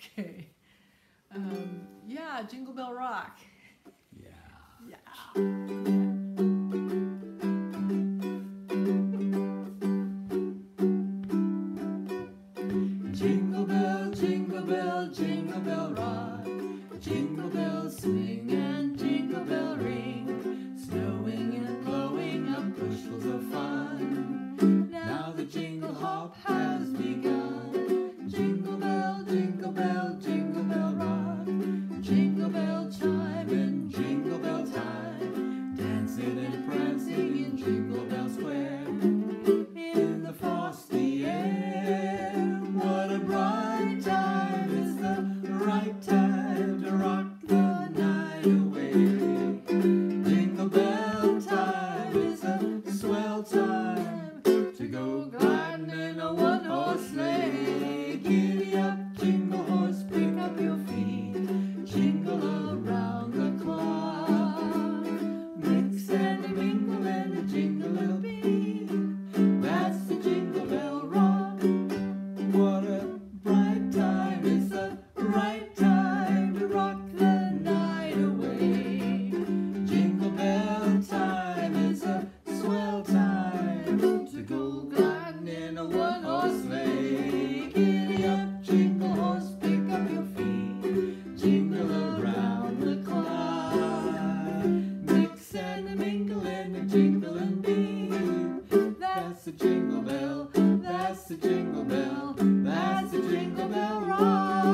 Okay. Yeah, Jingle Bell Rock. Yeah. Yeah. Jingle bell rock, jingle bells swing and jingle bell ring, snowing and blowing up bushels of fun. Now the jingle hop has begun. Jingle bell, jingle bell, jingle bell rock, jingle bell chime and jingle bell time, dancing and prancing in Jingle Bell Square, in the frosty air. What a bright time, it's the right time to rock the night away. Jingle bell time is a swell time to go gliding in a one-horse sleigh. Giddy up, jingle horse, pick up your feet, jingle around the clock. Mix and mingle and a jingle will be. That's the Jingle Bell Rock. What a bright time, it's the right time to rock the night away. Jingle bell time is a swell time to go gliding in a one-horse sleigh. Giddy up, jingle horse, pick up your feet, jingle around the clock. Mix and mingle and a jingle and beat. That's the Jingle Bell, that's the Jingle Bell, that's the Jingle Bell Rock.